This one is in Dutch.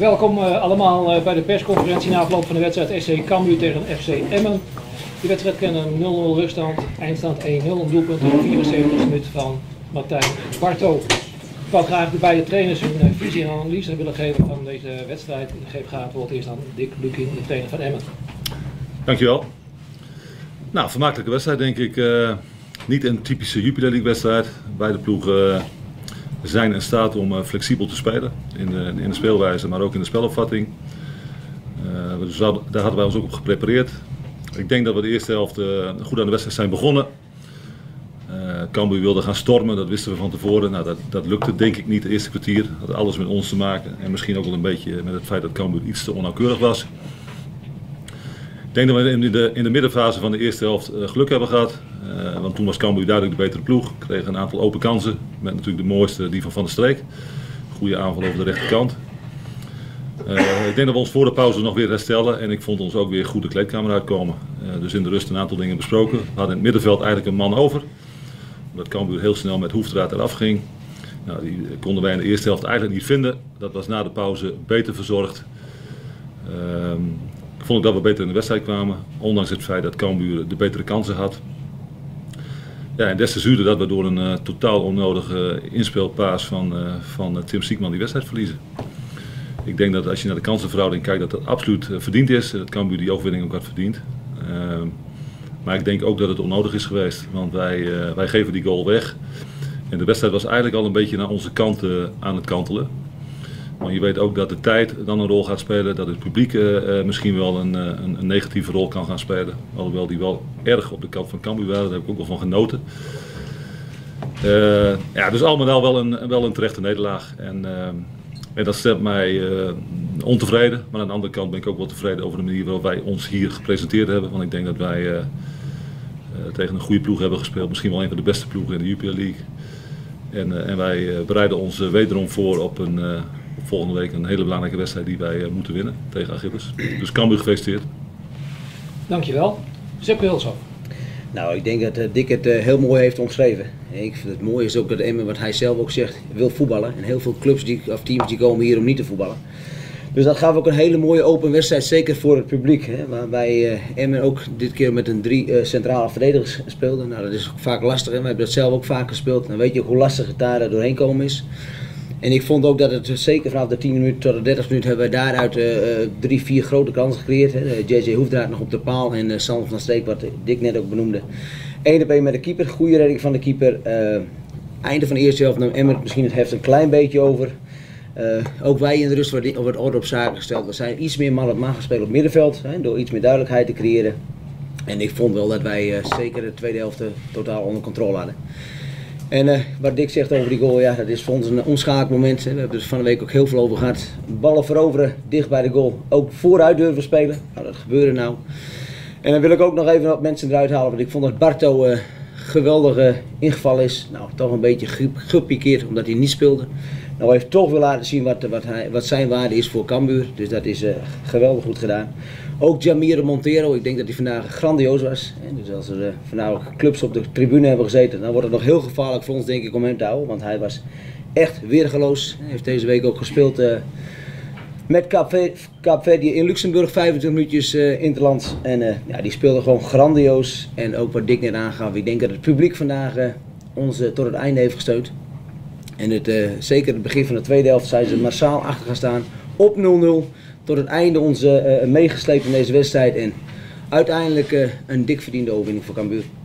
Welkom allemaal bij de persconferentie na afloop van de wedstrijd SC Cambuur tegen FC Emmen. Die wedstrijd kent een 0-0 ruststand, eindstand 1-0, een doelpunt in de 74e minuut van Martijn Barto. Ik wou graag de beide trainers hun visie en analyse willen geven van deze wedstrijd. Ik geef graag het woord eerst aan Dick Lukin, de trainer van Emmen. Dankjewel. Nou, vermakelijke wedstrijd denk ik. Niet een typische Jupiler League wedstrijd. Beide ploegen zijn in staat om flexibel te spelen in de speelwijze, maar ook in de spelopvatting. Dus daar hadden wij ons ook op geprepareerd. Ik denk dat we de eerste helft goed aan de wedstrijd zijn begonnen. Cambuur wilde gaan stormen, dat wisten we van tevoren. Nou, dat lukte denk ik niet de eerste kwartier. Dat had alles met ons te maken en misschien ook wel een beetje met het feit dat Cambuur iets te onnauwkeurig was. Ik denk dat we in de middenfase van de eerste helft geluk hebben gehad. Want toen was Cambuur duidelijk de betere ploeg. Kregen een aantal open kansen. Met natuurlijk de mooiste, die van Van der Streek. Goede aanval over de rechterkant. Ik denk dat we ons voor de pauze nog weer herstellen. En ik vond ons ook weer goed de kleedkamer uitkomen. Dus in de rust een aantal dingen besproken. We hadden in het middenveld eigenlijk een man over. Omdat Cambuur heel snel met Hoefdraad eraf ging. Nou, die konden wij in de eerste helft eigenlijk niet vinden. Dat was na de pauze beter verzorgd. Ik vond dat we beter in de wedstrijd kwamen, ondanks het feit dat Cambuur de betere kansen had. Ja, en des te zuurder dat we door een totaal onnodige inspeelpaas van Tim Siekman die wedstrijd verliezen. Ik denk dat als je naar de kansenverhouding kijkt dat dat absoluut verdiend is, dat Cambuur die overwinning ook had verdiend. Maar ik denk ook dat het onnodig is geweest, want wij geven die goal weg. En de wedstrijd was eigenlijk al een beetje naar onze kant aan het kantelen. Maar je weet ook dat de tijd dan een rol gaat spelen, dat het publiek misschien wel een negatieve rol kan gaan spelen. Alhoewel die wel erg op de kant van Cambuur waren, daar heb ik ook wel van genoten. Ja, dus allemaal wel een terechte nederlaag. En dat stemt mij ontevreden. Maar aan de andere kant ben ik ook wel tevreden over de manier waarop wij ons hier gepresenteerd hebben. Want ik denk dat wij tegen een goede ploeg hebben gespeeld. Misschien wel een van de beste ploegen in de Jupiler League. En wij bereiden ons wederom voor op volgende week een hele belangrijke wedstrijd die wij moeten winnen tegen Achilles. Dus Cambuur gefeliciteerd. Dankjewel. Sepp Wilson. Nou, ik denk dat Dick het heel mooi heeft omschreven. Ik vind het mooi is ook dat Emmen, wat hij zelf ook zegt, wil voetballen. En heel veel clubs of teams die komen hier om niet te voetballen. Dus dat gaf ook een hele mooie open wedstrijd, zeker voor het publiek. Hè, waarbij Emmen ook dit keer met een 3 centrale verdedigers speelde. Nou, dat is vaak lastig. Hè. We hebben dat zelf ook vaak gespeeld. Dan weet je ook hoe lastig het daar doorheen komen is. En ik vond ook dat het zeker vanaf de 10 minuten tot de 30 minuten hebben we daaruit 3-4 grote kansen gecreëerd. Hè. JJ Hoefdraad nog op de paal en Sander van Streek, wat Dick net ook benoemde. 1-op-1 met de keeper, goede redding van de keeper. Einde van de eerste helft nam Emmen misschien het heft een klein beetje over. Ook wij in de rust wordt orde op zaken gesteld. We zijn iets meer man op man gespeeld op het middenveld, hè, door iets meer duidelijkheid te creëren. En ik vond wel dat wij zeker de tweede helft totaal onder controle hadden. En wat Dick zegt over die goal, ja, dat is voor ons een omschakelmoment. We hebben er van de week ook heel veel over gehad. Ballen veroveren, dicht bij de goal. Ook vooruit durven spelen. Nou, dat gebeurde nou. En dan wil ik ook nog even wat mensen eruit halen. Want ik vond dat Barto geweldig ingevallen is. Nou, toch een beetje gepikeerd omdat hij niet speelde. Nou, hij heeft toch wel laten zien wat zijn waarde is voor Cambuur. Dus dat is geweldig goed gedaan. Ook Jamiro Montero, ik denk dat hij vandaag grandioos was. Dus als er vandaag clubs op de tribune hebben gezeten, dan wordt het nog heel gevaarlijk voor ons, denk ik, om hem te houden. Want hij was echt weergeloos. Hij heeft deze week ook gespeeld met Kaapverdië in Luxemburg, 25 minuutjes interland. En ja, die speelde gewoon grandioos. En ook wat Dick net aangaf, ik denk dat het publiek vandaag ons tot het einde heeft gesteund. En zeker het begin van de tweede helft zijn ze massaal achter gaan staan op 0-0. Tot het einde ons meegesleept in deze wedstrijd. En uiteindelijk een dik verdiende overwinning voor Cambuur.